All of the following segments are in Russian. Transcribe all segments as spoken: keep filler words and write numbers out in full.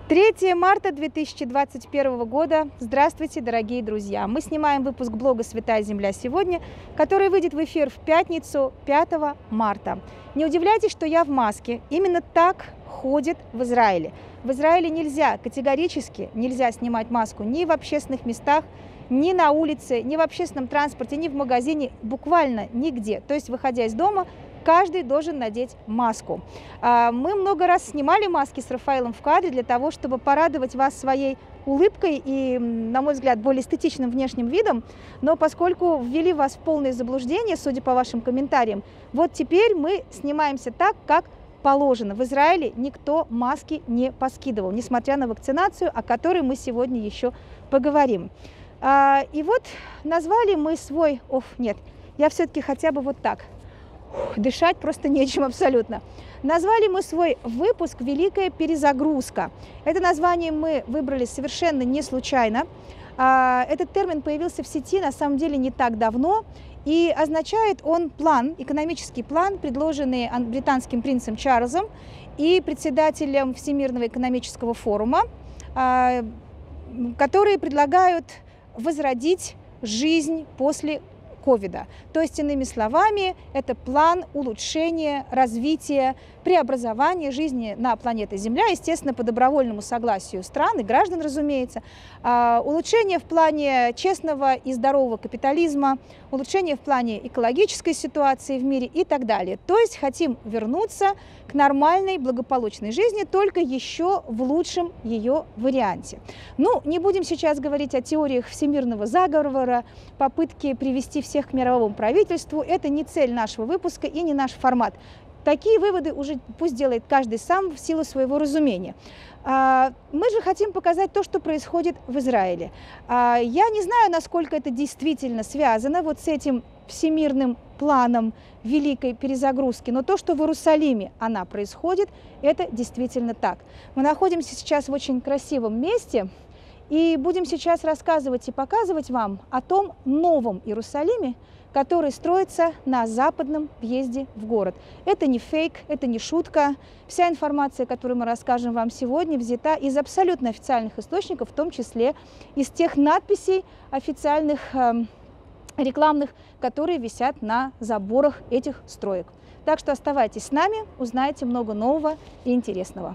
третье марта две тысячи двадцать первого года. Здравствуйте, дорогие друзья! Мы снимаем выпуск блога «Святая Земля сегодня», который выйдет в эфир в пятницу, пятого марта. Не удивляйтесь, что я в маске. Именно так ходит в Израиле. В Израиле нельзя, категорически нельзя снимать маску ни в общественных местах, ни на улице, ни в общественном транспорте, ни в магазине, буквально нигде. То есть, выходя из дома, каждый должен надеть маску. Мы много раз снимали маски с Рафаэлом в кадре для того, чтобы порадовать вас своей улыбкой и, на мой взгляд, более эстетичным внешним видом. Но поскольку ввели вас в полное заблуждение, судя по вашим комментариям, вот теперь мы снимаемся так, как положено. В Израиле никто маски не поскидывал, несмотря на вакцинацию, о которой мы сегодня еще поговорим. И вот назвали мы свой... Оф, нет, я все-таки хотя бы вот так. Дышать просто нечем абсолютно. Назвали мы свой выпуск «Великая перезагрузка». Это название мы выбрали совершенно не случайно. Этот термин появился в сети на самом деле не так давно, и означает он план, экономический план, предложенный британским принцем Чарльзом и председателем Всемирного экономического форума, которые предлагают возродить жизнь после ковида. То есть, иными словами, это план улучшения, развития, преобразования жизни на планете Земля, естественно, по добровольному согласию стран и граждан, разумеется, улучшение в плане честного и здорового капитализма, улучшение в плане экологической ситуации в мире и так далее. То есть, хотим вернуться к нормальной, благополучной жизни, только еще в лучшем ее варианте. Ну, не будем сейчас говорить о теориях всемирного заговора, попытки привести всех к мировому правительству. Это не цель нашего выпуска и не наш формат. Такие выводы уже пусть делает каждый сам в силу своего разумения. Мы же хотим показать то, что происходит в Израиле. Я не знаю, насколько это действительно связано вот с этим всемирным планом великой перезагрузки, но то, что в Иерусалиме она происходит, это действительно так. Мы находимся сейчас в очень красивом месте, и будем сейчас рассказывать и показывать вам о том новом Иерусалиме, который строится на западном въезде в город. Это не фейк, это не шутка. Вся информация, которую мы расскажем вам сегодня, взята из абсолютно официальных источников, в том числе из тех надписей официальных, э, рекламных, которые висят на заборах этих строек. Так что оставайтесь с нами, узнаете много нового и интересного.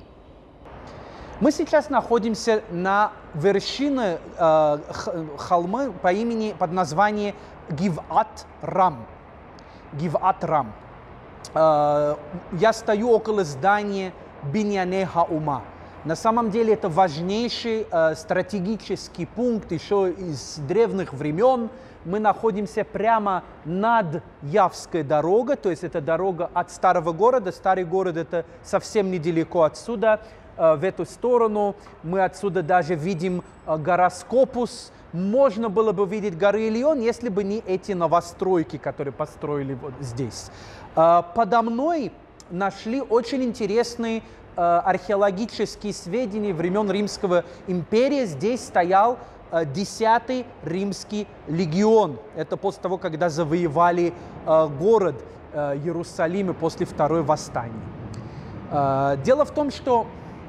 Мы сейчас находимся на вершине э, холма по имени, под названием Гиват Рам. Гиват Рам. Э, я стою около здания Биньяне Хаума. На самом деле это важнейший э, стратегический пункт еще из древних времен. Мы находимся прямо над Явской дорогой, то есть это дорога от старого города. Старый город это совсем недалеко отсюда. В эту сторону мы отсюда даже видим гора Скопус. Можно было бы видеть горы Эльон, если бы не эти новостройки, которые построили вот здесь. Подо мной нашли очень интересные археологические сведения времен Римской империи. Здесь стоял десятый римский легион. Это после того, когда завоевали город Иерусалим после второй восстания. Дело в том, что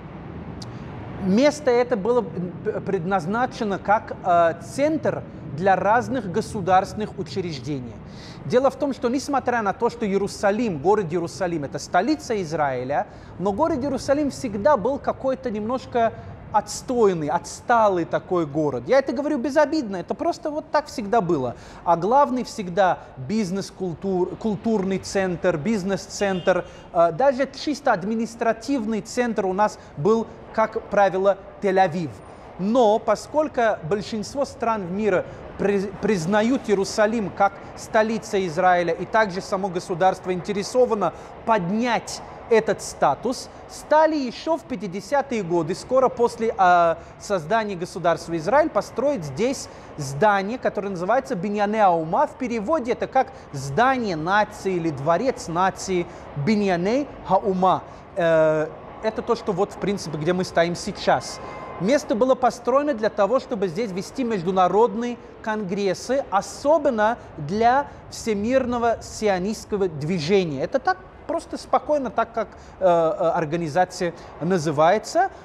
место это было предназначено как э, центр для разных государственных учреждений. Дело в том, что несмотря на то, что Иерусалим, город Иерусалим, это столица Израиля, но город Иерусалим всегда был какой-то немножко отстойный, отсталый такой город. Я это говорю безобидно, это просто вот так всегда было. А главный всегда бизнес-культур, культурный центр, бизнес-центр, э, даже чисто административный центр у нас был, как правило, Тель-Авив. Но поскольку большинство стран в мире признают Иерусалим как столица Израиля и также само государство интересовано поднять этот статус, стали еще в пятидесятые годы, скоро после э, создания государства Израиль, построить здесь здание, которое называется Биньяне Хаума. В переводе это как здание нации или дворец нации Биньяне Хаума. Э, это то, что вот в принципе, где мы стоим сейчас. Место было построено для того, чтобы здесь вести международные конгрессы, особенно для всемирного сионистского движения. Это так просто спокойно, так как э, организация называется.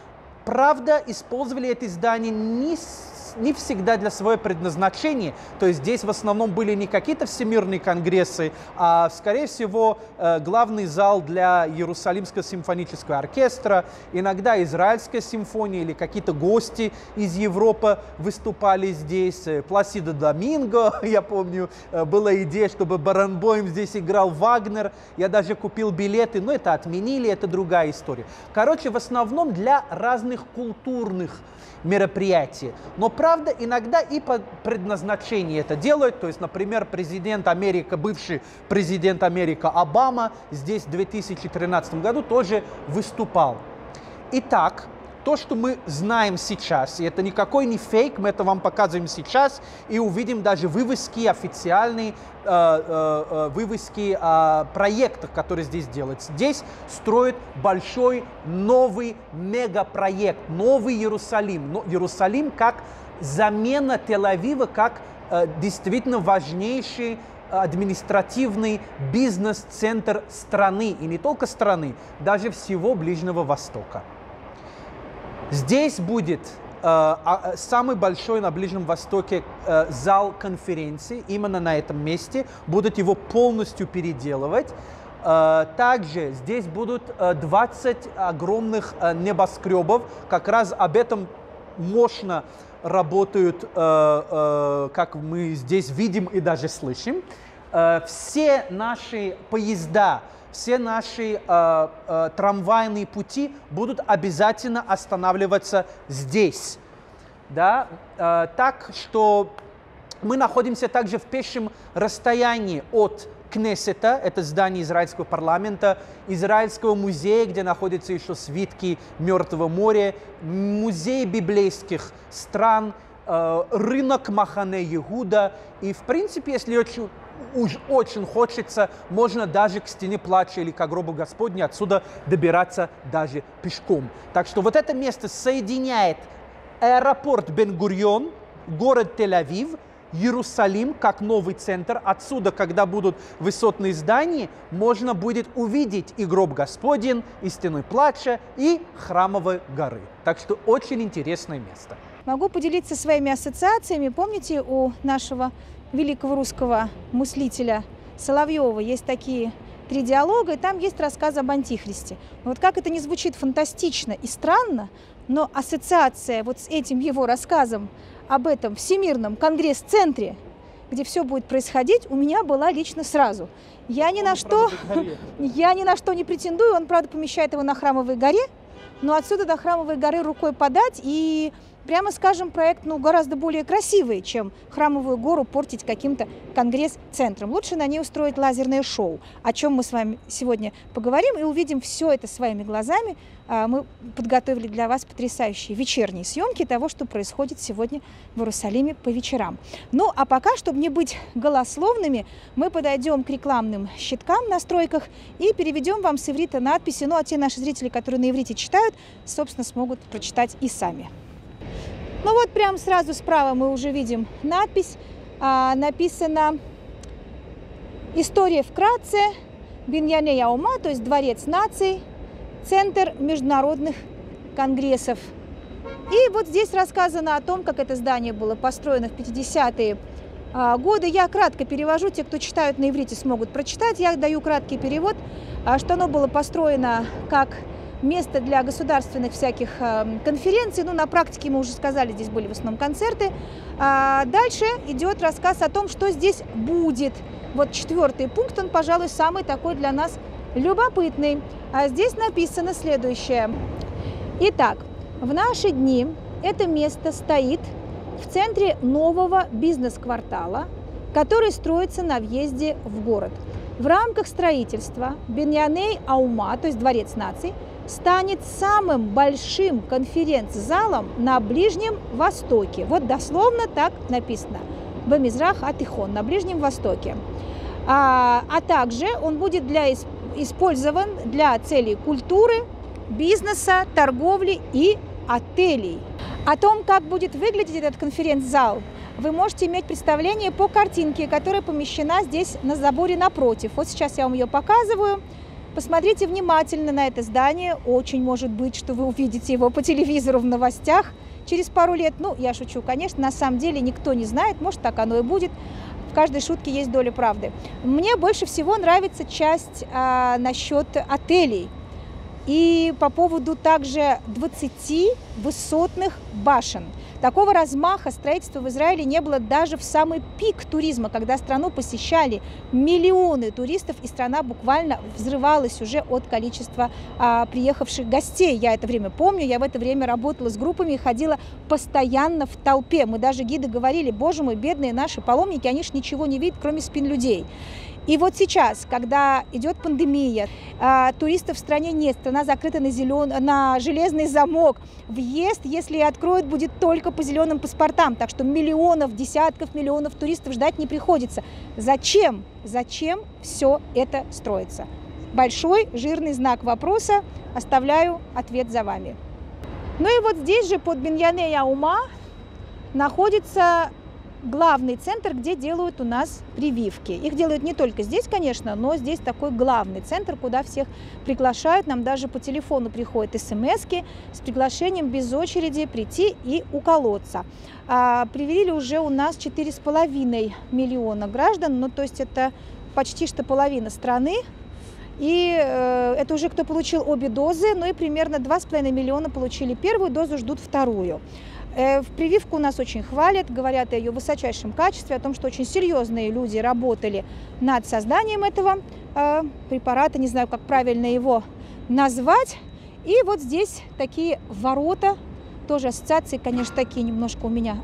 правда, использовали эти здания не, не всегда для своего предназначения. То есть здесь в основном были не какие-то всемирные конгрессы, а, скорее всего, главный зал для Иерусалимского симфонического оркестра, иногда израильская симфония или какие-то гости из Европы выступали здесь. Пласидо Доминго, я помню, была идея, чтобы Баранбойм здесь играл Вагнер. Я даже купил билеты, но это отменили, это другая история. Короче, в основном для разных культурных мероприятий. Но, правда, иногда и по предназначению это делают. То есть, например, президент Америки, бывший президент Америки Обама здесь в две тысячи тринадцатом году тоже выступал. Итак, то, что мы знаем сейчас, и это никакой не фейк, мы это вам показываем сейчас, и увидим даже вывески, официальные э, э, вывески о проектах, которые здесь делаются. Здесь строят большой новый мегапроект, новый Иерусалим. Но Иерусалим как замена Тель-Авива, как э, действительно важнейший административный бизнес-центр страны, и не только страны, даже всего Ближнего Востока. Здесь будет э, самый большой на Ближнем Востоке э, зал конференции, именно на этом месте. Будут его полностью переделывать. Э, также здесь будут э, двадцать огромных э, небоскребов. Как раз об этом мощно работают, э, э, как мы здесь видим и даже слышим. Э, все наши поезда, все наши э, э, трамвайные пути будут обязательно останавливаться здесь. Да? Э, так что мы находимся также в пешем расстоянии от Кнессета, это здание израильского парламента, израильского музея, где находятся еще свитки Мертвого моря, музей библейских стран, э, рынок Махане Иуда. И, в принципе, если очень уж очень хочется, можно даже к стене плача или к гробу Господню отсюда добираться даже пешком. Так что вот это место соединяет аэропорт Бен-Гурион, город Тель-Авив, Иерусалим как новый центр. Отсюда, когда будут высотные здания, можно будет увидеть и гроб Господень, и стену плача, и храмовые горы. Так что очень интересное место. Могу поделиться своими ассоциациями. Помните, у нашего великого русского мыслителя Соловьева есть такие три диалога, и там есть рассказ об Антихристе. Вот как это не звучит фантастично и странно, но ассоциация вот с этим его рассказом об этом Всемирном конгресс-центре, где все будет происходить, у меня была лично сразу. Я ни на что, я ни на что не претендую, он, правда, помещает его на Храмовой горе, но отсюда до Храмовой горы рукой подать, и, прямо скажем, проект ну, гораздо более красивый, чем Храмовую гору портить каким-то конгресс-центром. Лучше на ней устроить лазерное шоу, о чем мы с вами сегодня поговорим и увидим все это своими глазами. Мы подготовили для вас потрясающие вечерние съемки того, что происходит сегодня в Иерусалиме по вечерам. Ну, а пока, чтобы не быть голословными, мы подойдем к рекламным щиткам на стройках и переведем вам с иврита надписи. Ну, а те наши зрители, которые на иврите читают, собственно, смогут прочитать и сами. Ну вот прямо сразу справа мы уже видим надпись. А, написано «История вкратце, Биньяней Аума», то есть Дворец наций, Центр международных конгрессов. И вот здесь рассказано о том, как это здание было построено в пятидесятые а, годы. Я кратко перевожу, те, кто читают на иврите, смогут прочитать. Я даю краткий перевод, а, что оно было построено как место для государственных всяких э, конференций. Ну, на практике мы уже сказали, здесь были в основном концерты. А дальше идет рассказ о том, что здесь будет. Вот четвертый пункт, он, пожалуй, самый такой для нас любопытный. А здесь написано следующее. Итак, в наши дни это место стоит в центре нового бизнес-квартала, который строится на въезде в город. В рамках строительства Биньяней Аума, то есть Дворец наций, станет самым большим конференц-залом на Ближнем Востоке. Вот дословно так написано. Бемизрах Атихон, на Ближнем Востоке. А, а также он будет для, использован для целей культуры, бизнеса, торговли и отелей. О том, как будет выглядеть этот конференц-зал, вы можете иметь представление по картинке, которая помещена здесь на заборе напротив. Вот сейчас я вам ее показываю. Посмотрите внимательно на это здание. Очень может быть, что вы увидите его по телевизору в новостях через пару лет. Ну, я шучу, конечно, на самом деле никто не знает, может, так оно и будет. В каждой шутке есть доля правды. Мне больше всего нравится часть а, насчет отелей. И по поводу также двадцати высотных башен. Такого размаха строительства в Израиле не было даже в самый пик туризма, когда страну посещали миллионы туристов, и страна буквально взрывалась уже от количества а, приехавших гостей. Я это время помню, я в это время работала с группами и ходила постоянно в толпе. Мы даже гиды говорили: боже мой, бедные наши паломники, они ж ничего не видят, кроме спин людей. И вот сейчас, когда идет пандемия, а, туристов в стране нет, страна закрыта на, зелен... на железный замок, въезд, если и откроют, будет только по зеленым паспортам, так что миллионов, десятков миллионов туристов ждать не приходится. Зачем? Зачем все это строится? Большой жирный знак вопроса, оставляю ответ за вами. Ну и вот здесь же под Биньяне Яума находится главный центр, где делают у нас прививки. Их делают не только здесь, конечно, но здесь такой главный центр, куда всех приглашают. Нам даже по телефону приходят смски с приглашением без очереди прийти и уколоться. А, привили уже у нас четыре с половиной миллиона граждан, ну то есть это почти что половина страны. И э, это уже кто получил обе дозы, ну и примерно два с половиной миллиона получили первую дозу, ждут вторую. В прививку у нас очень хвалят, говорят о ее высочайшем качестве, о том, что очень серьезные люди работали над созданием этого э, препарата, не знаю, как правильно его назвать. И вот здесь такие ворота, тоже ассоциации, конечно, такие немножко у меня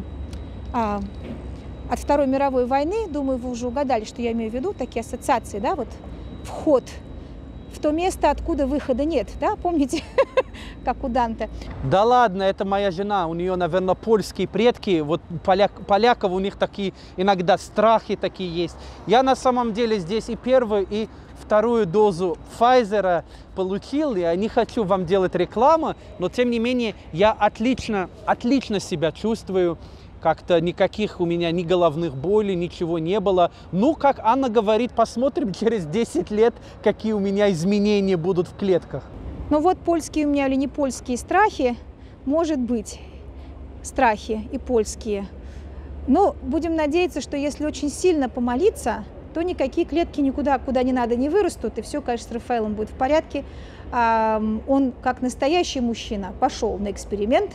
а, от Второй мировой войны. Думаю, вы уже угадали, что я имею в виду, такие ассоциации, да, вот вход в то место, откуда выхода нет, да, помните, как у Данте. Да ладно, это моя жена, у нее, наверное, польские предки, вот поляк, поляков у них такие иногда страхи такие есть. Я на самом деле здесь и первую, и вторую дозу Pfizer получил, я не хочу вам делать рекламу, но тем не менее я отлично, отлично себя чувствую. Как-то никаких у меня ни головных болей, ничего не было. Ну, как Анна говорит, посмотрим через десять лет, какие у меня изменения будут в клетках. Ну вот польские у меня или не польские страхи, может быть, страхи и польские. Но будем надеяться, что если очень сильно помолиться, то никакие клетки никуда, куда не надо, не вырастут, и все, конечно, с Рафаэлом будет в порядке. Он, как настоящий мужчина, пошел на эксперимент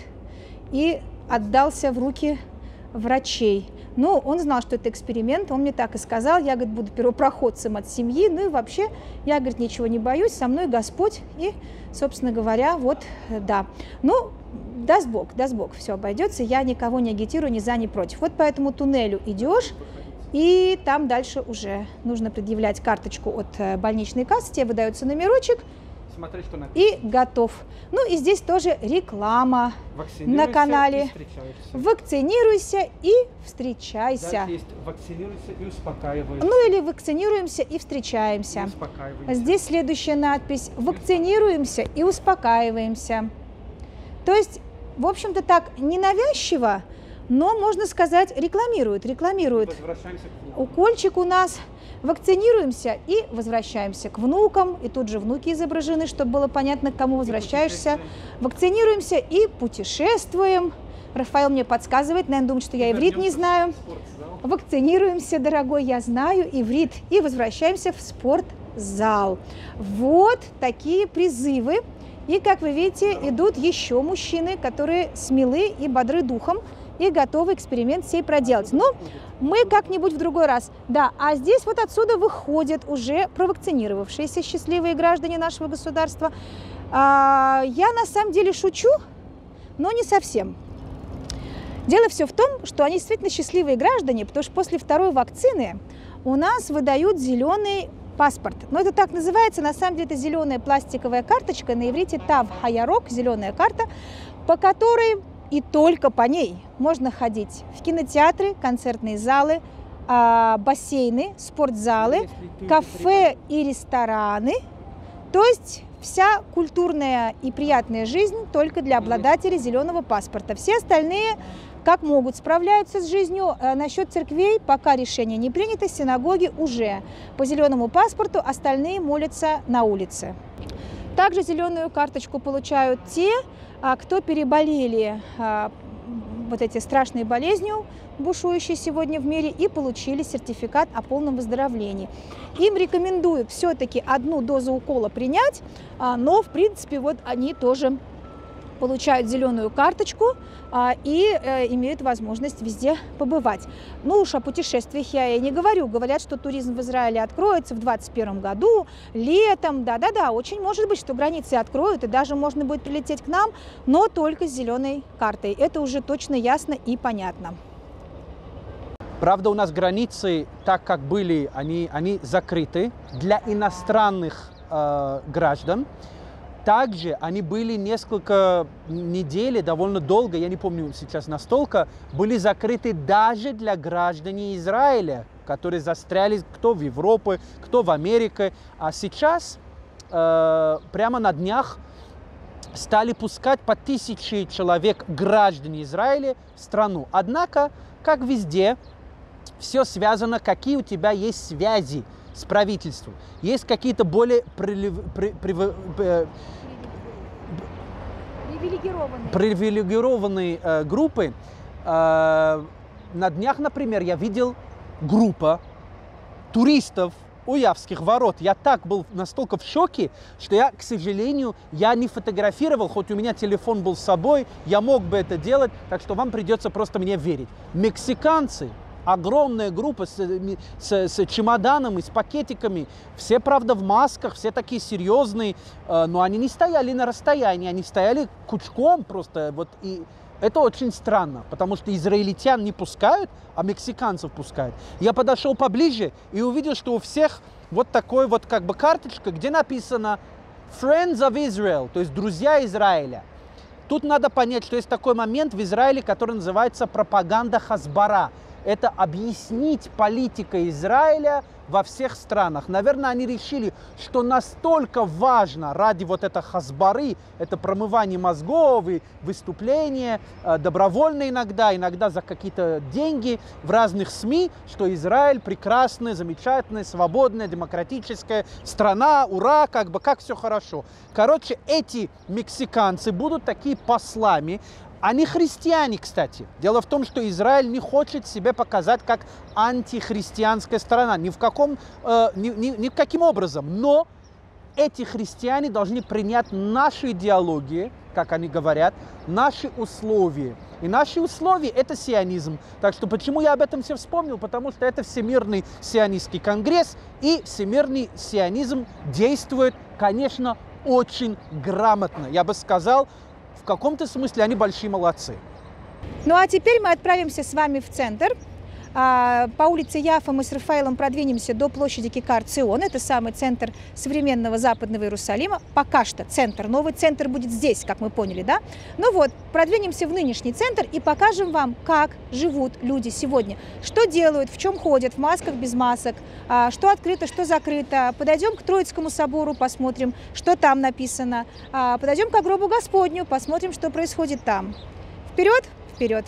и отдался в руки врачей. Но он знал, что это эксперимент, он мне так и сказал: я, говорит, буду первопроходцем от семьи, ну и вообще, я, говорит, ничего не боюсь, со мной Господь, и, собственно говоря, вот, да. Ну, даст Бог, даст Бог, все обойдется, я никого не агитирую ни за, ни против. Вот по этому туннелю идешь, и там дальше уже нужно предъявлять карточку от больничной кассы, тебе выдается номерочек, Смотри, что и готов. Ну и здесь тоже реклама на канале. И вакцинируйся и встречайся. Дальше есть вакцинируйся и успокаивайся. Ну или вакцинируемся и встречаемся. И здесь следующая надпись: вакцинируемся и успокаиваемся. То есть, в общем-то, так ненавязчиво, но, можно сказать, рекламируют, рекламируют. Укольчик у нас. Вакцинируемся и возвращаемся к внукам. И тут же внуки изображены, чтобы было понятно, к кому возвращаешься. Вакцинируемся и путешествуем. Рафаэл мне подсказывает, наверное, думает, что я иврит не знаю. Вакцинируемся, дорогой, я знаю иврит. И возвращаемся в спортзал. Вот такие призывы. И, как вы видите, идут еще мужчины, которые смелы и бодры духом и готовы эксперимент сей проделать. Но мы как-нибудь в другой раз. Да, а здесь вот отсюда выходят уже провакцинировавшиеся счастливые граждане нашего государства. А, я на самом деле шучу, но не совсем. Дело все в том, что они действительно счастливые граждане, потому что после второй вакцины у нас выдают зеленый паспорт. Но это так называется, на самом деле это зеленая пластиковая карточка, на иврите тав хаярок, зеленая карта, по которой и только по ней можно ходить в кинотеатры, концертные залы, бассейны, спортзалы, кафе и рестораны. То есть вся культурная и приятная жизнь только для обладателей зеленого паспорта. Все остальные как могут, справляются с жизнью. Насчет церквей пока решение не принято, синагоги уже по зеленому паспорту, остальные молятся на улице. Также зеленую карточку получают те, кто переболели вот эти страшные болезнью, бушующие сегодня в мире, и получили сертификат о полном выздоровлении. Им рекомендуют все-таки одну дозу укола принять, но, в принципе, вот они тоже получают зеленую карточку а, и э, имеют возможность везде побывать. Ну уж о путешествиях я и не говорю. Говорят, что туризм в Израиле откроется в двадцать первом году, летом. Да-да-да, очень может быть, что границы откроют, и даже можно будет прилететь к нам, но только с зеленой картой. Это уже точно ясно и понятно. Правда, у нас границы, так как были, они, они закрыты для иностранных э, граждан. Также они были несколько недель, довольно долго, я не помню сейчас настолько, были закрыты даже для граждан Израиля, которые застряли кто в Европе, кто в Америке. А сейчас, э, прямо на днях, стали пускать по тысяче человек граждан Израиля в страну. Однако, как везде, все связано, какие у тебя есть связи с правительством. Есть какие-то более прилив... при... При... При... Привилегированные, привилегированные э, группы. Э, на днях, например, я видел группу туристов у Явских ворот. Я так был настолько в шоке, что я, к сожалению, я не фотографировал, хоть у меня телефон был с собой, я мог бы это делать, так что вам придется просто мне верить. Мексиканцы, огромная группа с, с, с чемоданами, с пакетиками. Все, правда, в масках, все такие серьезные, э, но они не стояли на расстоянии, они стояли кучком просто. Вот, и это очень странно, потому что израильтян не пускают, а мексиканцев пускают. Я подошел поближе и увидел, что у всех вот такой вот как бы карточка, где написано Friends of Israel, то есть друзья Израиля. Тут надо понять, что есть такой момент в Израиле, который называется пропаганда хасбара. Это объяснить политика Израиля во всех странах. Наверное, они решили, что настолько важно ради вот этой хасбары, это промывание мозгов и выступления, добровольно иногда, иногда за какие-то деньги в разных СМИ, что Израиль прекрасная, замечательная, свободная, демократическая страна, ура, как бы, как все хорошо. Короче, эти мексиканцы будут такие послами. Они христиане, кстати. Дело в том, что Израиль не хочет себя показать как антихристианская страна. Ни в каком, э, ни, ни, ни каким образом. Но эти христиане должны принять наши идеологии, как они говорят, наши условия. И наши условия – это сионизм. Так что почему я об этом все вспомнил? Потому что это Всемирный сионистский конгресс, и всемирный сионизм действует, конечно, очень грамотно. Я бы сказал, в каком-то смысле они большие молодцы. Ну а теперь мы отправимся с вами в центр. По улице Яфа мы с Рафаэлом продвинемся до площади Кикар-Цион. Это самый центр современного западного Иерусалима. Пока что центр. Новый центр будет здесь, как мы поняли, да? Ну вот, продвинемся в нынешний центр и покажем вам, как живут люди сегодня. Что делают, в чем ходят, в масках, без масок, что открыто, что закрыто. Подойдем к Троицкому собору, посмотрим, что там написано. Подойдем к гробу Господню, посмотрим, что происходит там. Вперед, вперед!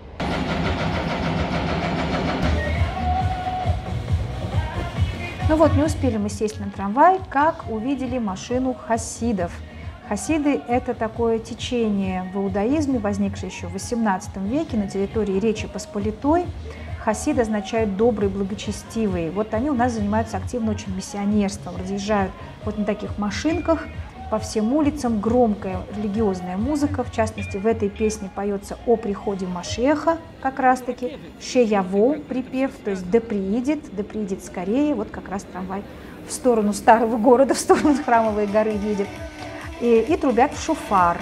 Ну вот, не успели мы сесть на трамвай, как увидели машину хасидов. Хасиды – это такое течение в иудаизме, возникшее еще в восемнадцатом веке на территории Речи Посполитой. Хасид означает «добрый, благочестивый». Вот они у нас занимаются активно очень миссионерством, разъезжают вот на таких машинках по всем улицам, громкая религиозная музыка. В частности, в этой песне поется о приходе Машеха, как раз-таки, «Шеяво» припев, то есть «да приидет», «да приидет скорее». Вот как раз трамвай в сторону старого города, в сторону Храмовой горы едет. И, и трубят в шофар.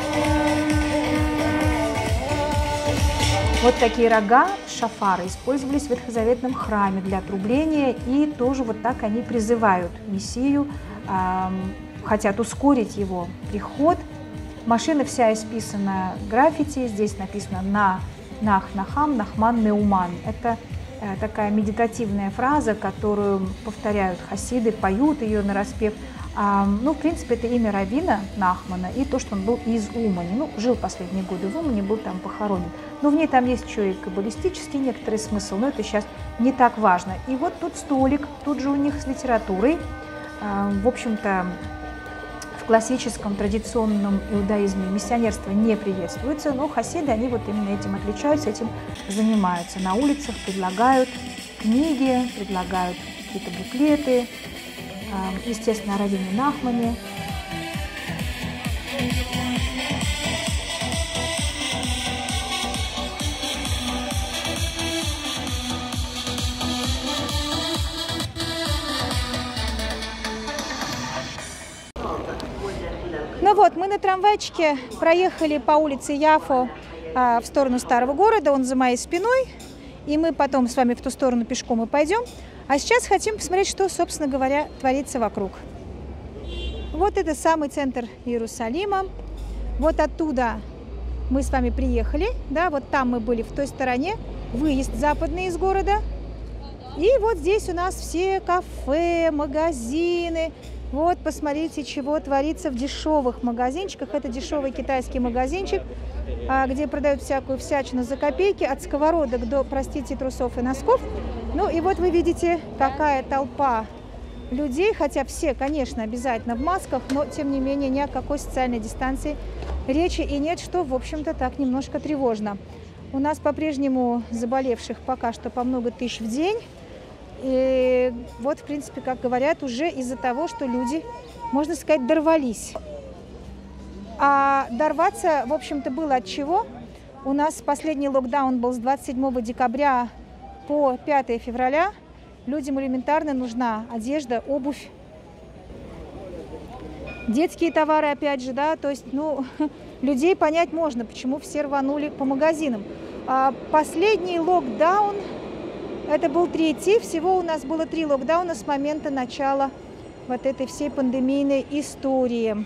Вот такие рога шофара использовались в ветхозаветном храме для трубления, и тоже вот так они призывают Мессию, эм, хотят ускорить его приход. Машина вся исписана граффити, здесь написано «на нах нахам, нахман неуман». Это э, такая медитативная фраза, которую повторяют хасиды, поют ее нараспев. А, ну, в принципе, это имя раввина Нахмана и то, что он был из Умани. Ну, жил последние годы в Умани, был там похоронен. Но в ней там есть еще и каббалистический некоторый смысл, но это сейчас не так важно. И вот тут столик, тут же у них с литературой. А, в общем-то, в классическом традиционном иудаизме миссионерство не приветствуется, но хасиды, они вот именно этим отличаются, этим занимаются. На улицах предлагают книги, предлагают какие-то буклеты, естественно, о раввине Нахмане. Ну вот, мы на трамвайчике проехали по улице Яфо а, в сторону старого города, он за моей спиной, и мы потом с вами в ту сторону пешком и пойдем. А сейчас хотим посмотреть, что, собственно говоря, творится вокруг. Вот это самый центр Иерусалима. Вот оттуда мы с вами приехали, да, вот там мы были в той стороне, выезд западный из города. И вот здесь у нас все кафе, магазины. Вот, посмотрите, чего творится в дешевых магазинчиках. Это дешевый китайский магазинчик, где продают всякую всячину за копейки, от сковородок до, простите, трусов и носков. Ну и вот вы видите, какая толпа людей, хотя все, конечно, обязательно в масках, но, тем не менее, ни о какой социальной дистанции речи и нет, что, в общем-то, так немножко тревожно. У нас по-прежнему заболевших пока что по много тысяч в день. И вот, в принципе, как говорят, уже из-за того, что люди, можно сказать, дорвались. А дорваться, в общем-то, было от чего? У нас последний локдаун был с двадцать седьмого декабря по пятое февраля. Людям элементарно нужна одежда, обувь, детские товары, опять же, да, то есть, ну, людей понять можно, почему все рванули по магазинам. А последний локдаун, это был третий, всего у нас было три локдауна с момента начала вот этой всей пандемийной истории.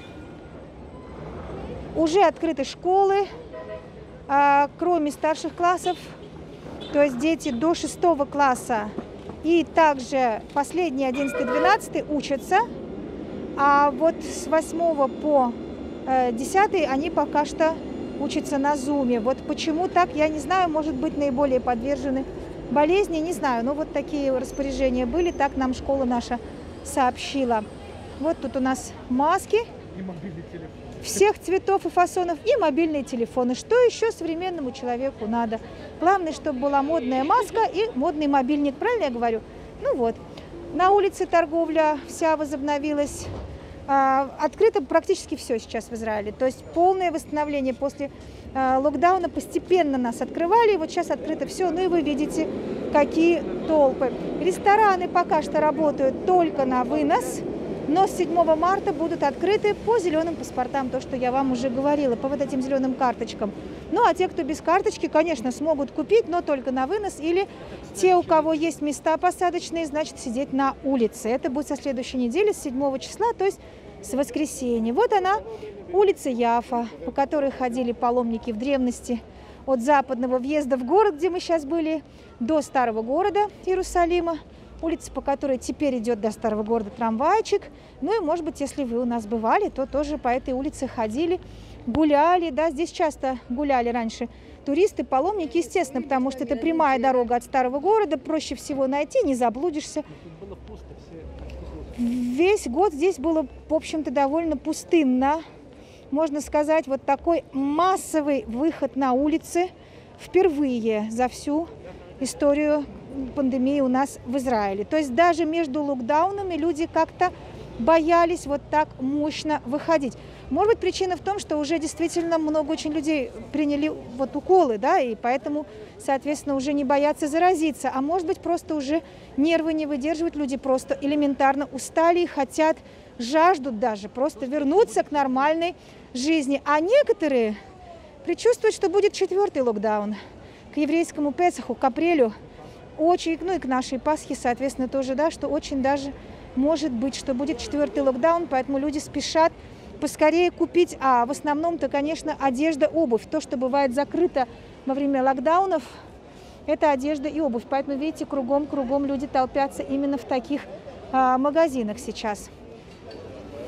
Уже открыты школы, а, кроме старших классов, то есть дети до шестого класса и также последние одиннадцатый двенадцатый учатся, а вот с восьмого по десятый они пока что учатся на зуме. Вот почему так, я не знаю, может быть, наиболее подвержены болезни, не знаю, но вот такие распоряжения были, так нам школа наша сообщила. Вот тут у нас маски всех цветов и фасонов и мобильные телефоны. Что еще современному человеку надо? Главное, чтобы была модная маска и модный мобильник, правильно я говорю? Ну вот, на улице торговля вся возобновилась. Открыто практически все сейчас в Израиле. То есть полное восстановление после локдауна, постепенно нас открывали. И вот сейчас открыто все. Ну и вы видите, какие толпы. Рестораны пока что работают только на вынос. Но с седьмого марта будут открыты по зеленым паспортам, то, что я вам уже говорила, по вот этим зеленым карточкам. Ну, а те, кто без карточки, конечно, смогут купить, но только на вынос. Или те, у кого есть места посадочные, значит, сидеть на улице. Это будет со следующей недели, с седьмого числа, то есть с воскресенья. Вот она, улица Яфа, по которой ходили паломники в древности от западного въезда в город, где мы сейчас были, до старого города Иерусалима. Улица, по которой теперь идет до старого города трамвайчик. Ну и, может быть, если вы у нас бывали, то тоже по этой улице ходили, гуляли. Да, здесь часто гуляли раньше туристы, паломники, естественно, потому что это прямая дорога от старого города, проще всего найти, не заблудишься. Весь год здесь было, в общем-то, довольно пустынно. Можно сказать, вот такой массовый выход на улицы впервые за всю историю пандемии у нас в Израиле. То есть даже между локдаунами люди как-то боялись вот так мощно выходить. Может быть, причина в том, что уже действительно много очень людей приняли вот уколы, да, и поэтому, соответственно, уже не боятся заразиться. А может быть, просто уже нервы не выдерживают, люди просто элементарно устали и хотят, жаждут даже просто вернуться к нормальной жизни. А некоторые предчувствуют, что будет четвертый локдаун к еврейскому Песаху, к апрелю. Очень, ну и к нашей Пасхе, соответственно, тоже, да, что очень даже может быть, что будет четвертый локдаун, поэтому люди спешат поскорее купить, а в основном-то, конечно, одежда, обувь. То, что бывает закрыто во время локдаунов, это одежда и обувь. Поэтому, видите, кругом-кругом люди толпятся именно в таких а, магазинах сейчас.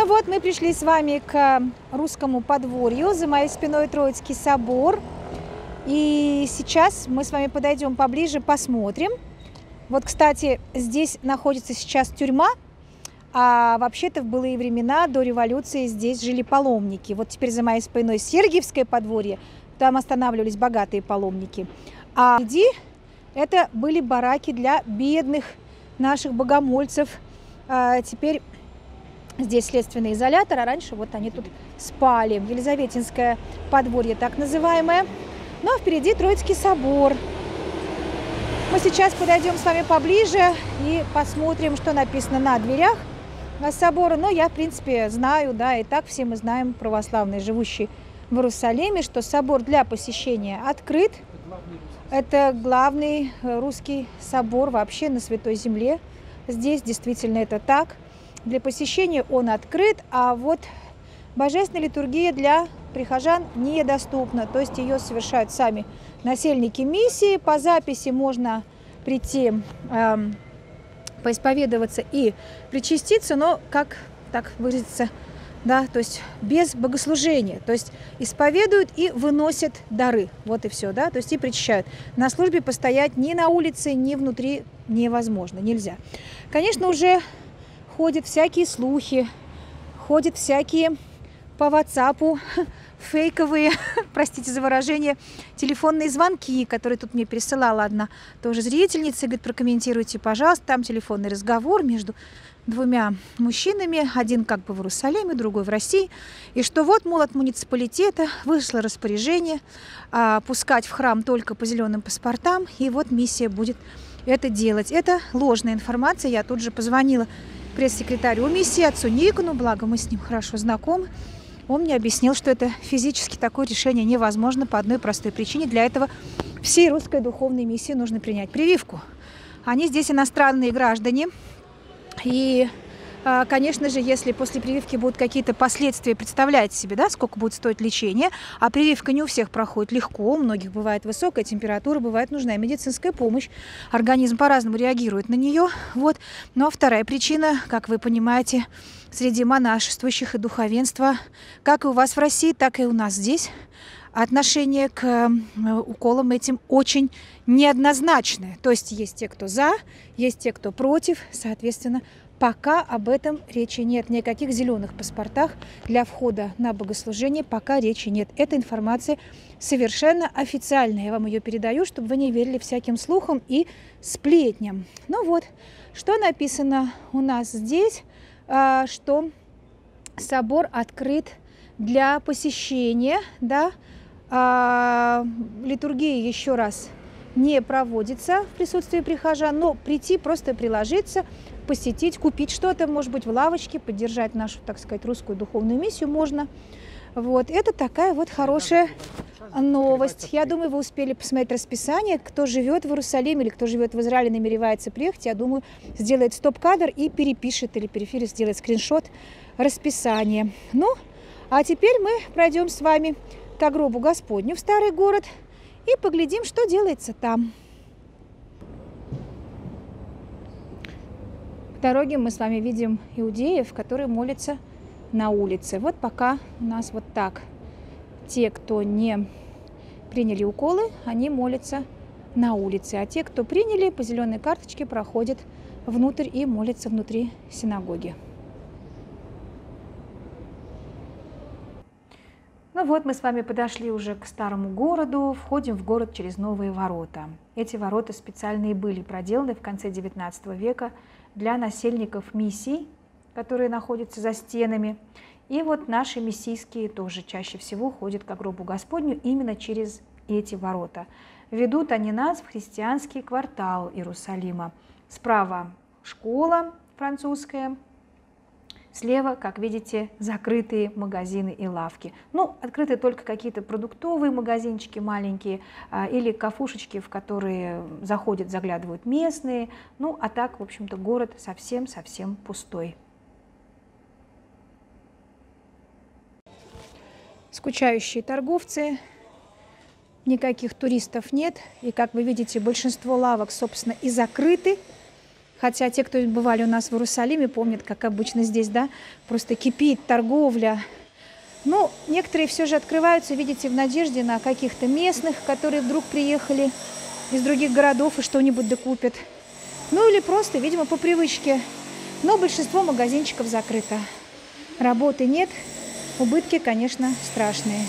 вот мы пришли с вами к русскому подворью. За моей спиной Троицкий собор. И сейчас мы с вами подойдем поближе, посмотрим. Вот, кстати, здесь находится сейчас тюрьма. А вообще-то в былые времена, до революции, здесь жили паломники. Вот теперь за моей спиной Сергиевское подворье. Там останавливались богатые паломники. А впереди это были бараки для бедных наших богомольцев. А теперь здесь следственный изолятор, а раньше вот они тут спали. Елизаветинское подворье так называемое. Ну а впереди Троицкий собор. Мы сейчас подойдем с вами поближе и посмотрим, что написано на дверях собора. Но я, в принципе, знаю, да, и так все мы знаем, православные, живущие в Иерусалиме, что собор для посещения открыт. Это главный русский собор вообще на Святой Земле. Здесь действительно это так. Для посещения он открыт, а вот божественная литургия для прихожан недоступна. То есть ее совершают сами насельники миссии. По записи можно прийти, эм, поисповедоваться и причаститься, но, как так выразиться, да, то есть без богослужения. То есть исповедуют и выносят дары. Вот и все, да, то есть и причащают. На службе постоять ни на улице, ни внутри невозможно, нельзя. Конечно, уже ходят всякие слухи, ходят всякие по WhatsApp фейковые, простите за выражение, телефонные звонки, которые тут мне пересылала одна тоже зрительница. Говорит, прокомментируйте, пожалуйста, там телефонный разговор между двумя мужчинами, один как бы в Иерусалиме, другой в России, и что вот, мол, от муниципалитета вышло распоряжение а, пускать в храм только по зеленым паспортам, и вот миссия будет это делать. Это ложная информация. Я тут же позвонила пресс-секретарю миссии, отцу Никону, благо мы с ним хорошо знакомы. Он мне объяснил, что это физически такое решение невозможно по одной простой причине. Для этого всей русской духовной миссии нужно принять прививку. Они здесь иностранные граждане. И, конечно же, если после прививки будут какие-то последствия, представляете себе, да, сколько будет стоить лечение, а прививка не у всех проходит легко, у многих бывает высокая температура, бывает нужна медицинская помощь, организм по-разному реагирует на нее. Вот. Ну а вторая причина, как вы понимаете, среди монашествующих и духовенства, как и у вас в России, так и у нас здесь, отношение к уколам этим очень неоднозначное. То есть есть те, кто за, есть те, кто против. Соответственно, пока об этом речи нет. Ни о каких зеленых паспортах для входа на богослужение пока речи нет. Эта информация совершенно официальная. Я вам ее передаю, чтобы вы не верили всяким слухам и сплетням. Ну вот, что написано у нас здесь, что собор открыт для посещения, да, а, литургия еще раз не проводится в присутствии прихожан, но прийти, просто приложиться, посетить, купить что-то, может быть, в лавочке, поддержать нашу, так сказать, русскую духовную миссию можно. Вот, это такая вот хорошая новость. Я думаю, вы успели посмотреть расписание. Кто живет в Иерусалиме или кто живет в Израиле, намеревается приехать, я думаю, сделает стоп-кадр и перепишет или переферит, сделает скриншот расписания. Ну, а теперь мы пройдем с вами к гробу Господню в старый город и поглядим, что делается там. По дороге мы с вами видим иудеев, которые молятся на улице. Вот пока у нас вот так. Те, кто не приняли уколы, они молятся на улице. А те, кто приняли, по зеленой карточке проходят внутрь и молятся внутри синагоги. Ну вот, мы с вами подошли уже к старому городу, входим в город через новые ворота. Эти ворота специальные были проделаны в конце девятнадцатого века для насельников миссий, которые находятся за стенами. И вот наши миссийские тоже чаще всего ходят к гробу Господню именно через эти ворота. Ведут они нас в христианский квартал Иерусалима. Справа школа французская, слева, как видите, закрытые магазины и лавки. Ну, открыты только какие-то продуктовые магазинчики маленькие а, или кафушечки, в которые заходят, заглядывают местные. Ну, а так, в общем-то, город совсем-совсем пустой. Скучающие торговцы, никаких туристов нет. И, как вы видите, большинство лавок, собственно, и закрыты. Хотя те, кто бывали у нас в Иерусалиме, помнят, как обычно здесь, да, просто кипит торговля. Ну, некоторые все же открываются, видите, в надежде на каких-то местных, которые вдруг приехали из других городов и что-нибудь докупят. Ну, или просто, видимо, по привычке. Но большинство магазинчиков закрыто. Работы нет, убытки, конечно, страшные.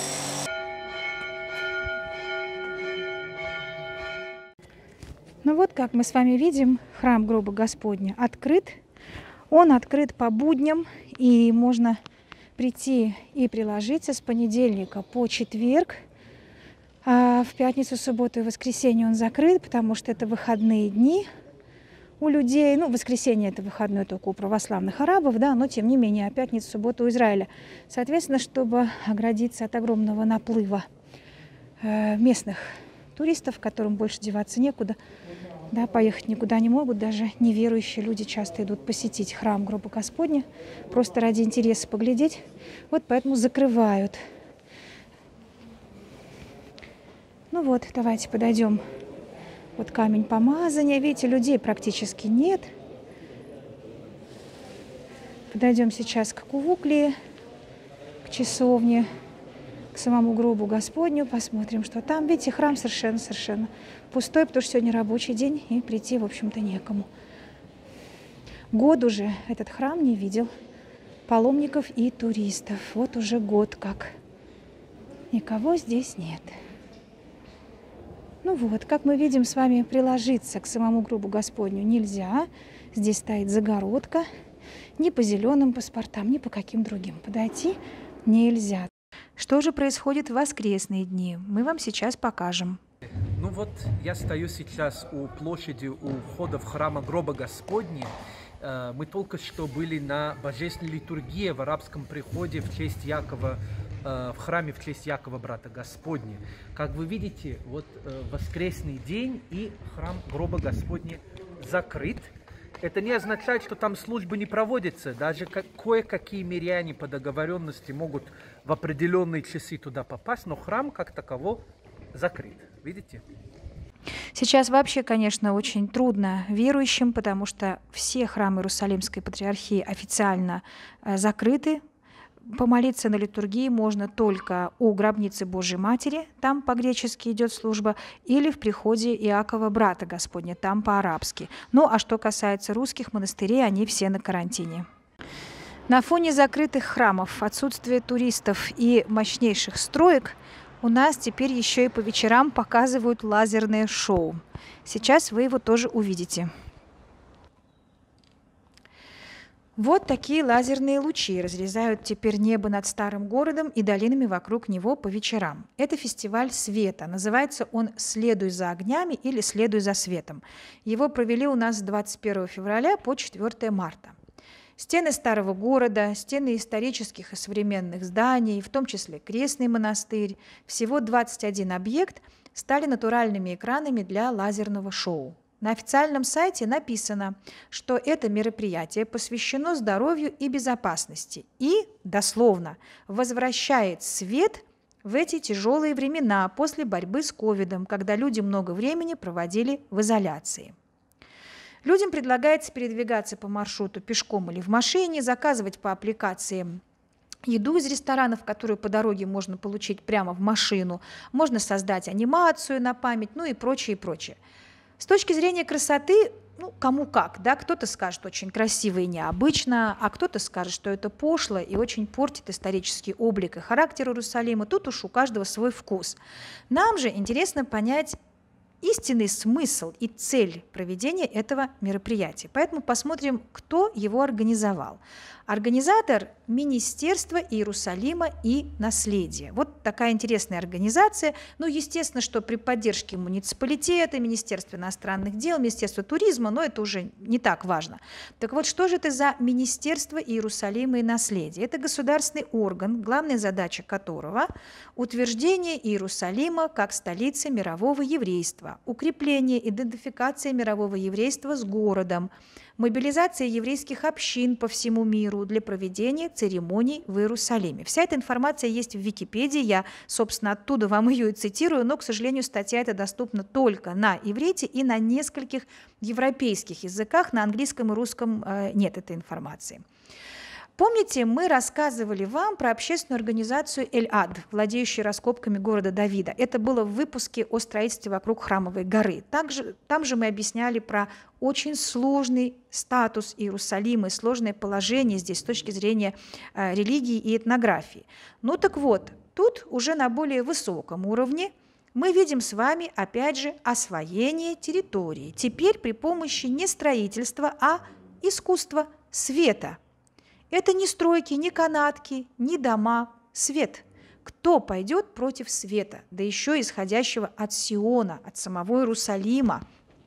Ну вот, как мы с вами видим, храм гроба Господня открыт. Он открыт по будням, и можно прийти и приложиться с понедельника по четверг. А в пятницу, субботу и воскресенье он закрыт, потому что это выходные дни у людей. Ну, воскресенье это выходной только у православных арабов, да, но тем не менее, а пятницу, субботу у Израиля. Соответственно, чтобы оградиться от огромного наплыва э, местных туристов, которым больше деваться некуда, да, поехать никуда не могут, даже неверующие люди часто идут посетить храм гроба Господня, просто ради интереса поглядеть. Вот поэтому закрывают. Ну вот, давайте подойдем. Вот камень помазания. Видите, людей практически нет. Подойдем сейчас к Кувуклии, к часовне, к самому гробу Господню, посмотрим, что там. Видите, храм совершенно-совершенно пустой, потому что сегодня рабочий день, и прийти, в общем-то, некому. Год уже этот храм не видел паломников и туристов. Вот уже год как. Никого здесь нет. Ну вот, как мы видим с вами, приложиться к самому гробу Господню нельзя. Здесь стоит загородка. Ни по зеленым паспортам, ни по каким другим подойти нельзя. Что же происходит в воскресные дни? Мы вам сейчас покажем. Ну вот, я стою сейчас у площади, у входа в храма гроба Господня. Мы только что были на божественной литургии в арабском приходе в честь Якова, в храме в честь Якова, брата Господня. Как вы видите, вот воскресный день, и храм гроба Господня закрыт. Это не означает, что там службы не проводятся. Даже кое-какие миряне по договоренности могут в определенные часы туда попасть, но храм как таково закрыт. Видите? Сейчас вообще, конечно, очень трудно верующим, потому что все храмы Иерусалимской патриархии официально закрыты. Помолиться на литургии можно только у гробницы Божьей Матери, там по-гречески идет служба, или в приходе Иакова, брата Господня, там по-арабски. Ну, а что касается русских монастырей, они все на карантине. На фоне закрытых храмов, отсутствия туристов и мощнейших строек у нас теперь еще и по вечерам показывают лазерное шоу. Сейчас вы его тоже увидите. Вот такие лазерные лучи разрезают теперь небо над старым городом и долинами вокруг него по вечерам. Это фестиваль света. Называется он «Следуй за огнями» или «Следуй за светом». Его провели у нас с двадцать первого февраля по четвёртое марта. Стены старого города, стены исторических и современных зданий, в том числе Крестный монастырь, всего двадцать один объект стали натуральными экранами для лазерного шоу. На официальном сайте написано, что это мероприятие посвящено здоровью и безопасности и, дословно, возвращает свет в эти тяжелые времена после борьбы с ковидом, когда люди много времени проводили в изоляции. Людям предлагается передвигаться по маршруту пешком или в машине, заказывать по аппликациям еду из ресторанов, которую по дороге можно получить прямо в машину, можно создать анимацию на память, ну и прочее, и прочее. С точки зрения красоты, ну, кому как, да, кто-то скажет очень красиво и необычно, а кто-то скажет, что это пошло и очень портит исторический облик и характер Иерусалима. Тут уж у каждого свой вкус. Нам же интересно понять истинный смысл и цель проведения этого мероприятия. Поэтому посмотрим, кто его организовал. Организатор – Министерство Иерусалима и наследия. Вот такая интересная организация. Ну, естественно, что при поддержке муниципалитета, Министерства иностранных дел, Министерства туризма, но это уже не так важно. Так вот, что же это за Министерство Иерусалима и наследия? Это государственный орган, главная задача которого – утверждение Иерусалима как столицы мирового еврейства, еврейства, укрепление идентификации мирового еврейства с городом, мобилизация еврейских общин по всему миру для проведения церемоний в Иерусалиме. Вся эта информация есть в Википедии, я, собственно, оттуда вам ее и цитирую, но, к сожалению, статья эта доступна только на иврите и на нескольких европейских языках, на английском и русском э, нет этой информации. Помните, мы рассказывали вам про общественную организацию Эль-Ад, владеющую раскопками города Давида. Это было в выпуске о строительстве вокруг Храмовой горы. Также, там же мы объясняли про очень сложный статус Иерусалима и сложное положение здесь с точки зрения э, религии и этнографии. Ну так вот, тут уже на более высоком уровне мы видим с вами, опять же, освоение территории. Теперь при помощи не строительства, а искусства света. Это не стройки, не канатки, не дома, свет. Кто пойдет против света, да еще исходящего от Сиона, от самого Иерусалима?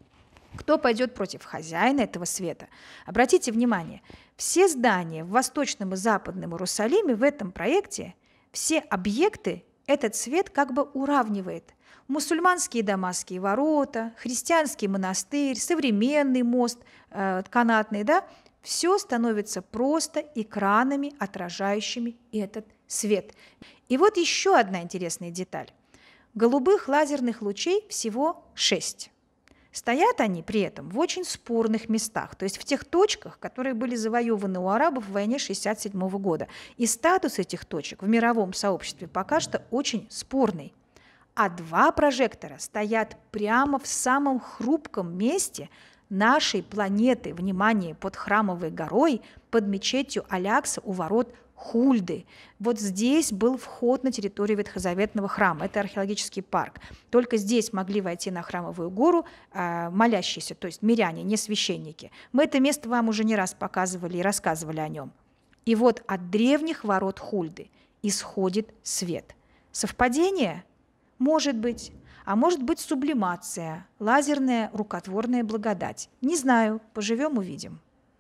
Кто пойдет против хозяина этого света? Обратите внимание, все здания в Восточном и Западном Иерусалиме в этом проекте, все объекты этот свет как бы уравнивает. Мусульманские дамасские ворота, христианский монастырь, современный мост э, канатный, да, все становится просто экранами, отражающими этот свет. И вот еще одна интересная деталь. Голубых лазерных лучей всего шесть. Стоят они при этом в очень спорных местах, то есть в тех точках, которые были завоеваны у арабов в войне шестьдесят седьмого года. И статус этих точек в мировом сообществе пока что очень спорный. А два прожектора стоят прямо в самом хрупком месте нашей планеты, внимание, под Храмовой горой, под мечетью Алякса у ворот Хульды. Вот здесь был вход на территорию Ветхозаветного храма, это археологический парк. Только здесь могли войти на Храмовую гору э, молящиеся, то есть миряне, не священники. Мы это место вам уже не раз показывали и рассказывали о нем. И вот от древних ворот Хульды исходит свет. Совпадение? Может быть. А может быть сублимация, лазерная рукотворная благодать. Не знаю, поживем – увидим.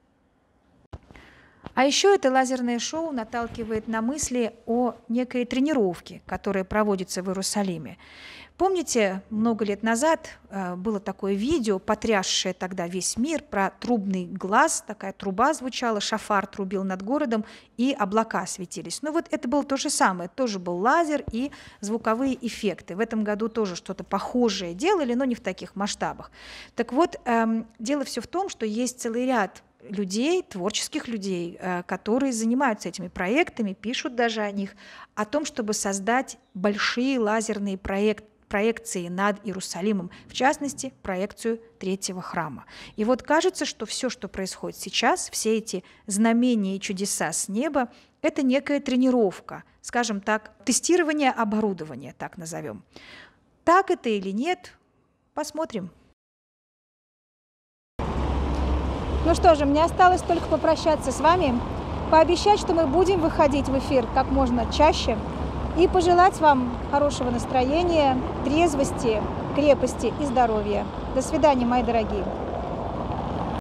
А еще это лазерное шоу наталкивает на мысли о некой тренировке, которая проводится в Иерусалиме. Помните, много лет назад было такое видео, потрясшее тогда весь мир, про трубный глаз, такая труба звучала, шафар трубил над городом, и облака светились. Ну вот это было то же самое, тоже был лазер и звуковые эффекты. В этом году тоже что-то похожее делали, но не в таких масштабах. Так вот, эм, дело все в том, что есть целый ряд людей, творческих людей, которые занимаются этими проектами, пишут даже о них, о том, чтобы создать большие лазерные проекты, проекции над Иерусалимом, в частности, проекцию третьего храма. И вот кажется, что все, что происходит сейчас, все эти знамения и чудеса с неба, это некая тренировка, скажем так, тестирование оборудования, так назовем. Так это или нет, посмотрим. Ну что же, мне осталось только попрощаться с вами, пообещать, что мы будем выходить в эфир как можно чаще, и пожелать вам хорошего настроения, трезвости, крепости и здоровья. До свидания, мои дорогие.